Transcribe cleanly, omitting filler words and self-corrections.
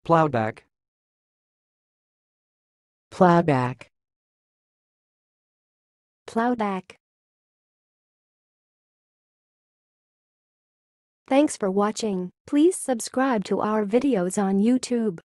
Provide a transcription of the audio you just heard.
Plowback. Plowback. Plowback. Thanks for watching. Please subscribe to our videos on YouTube.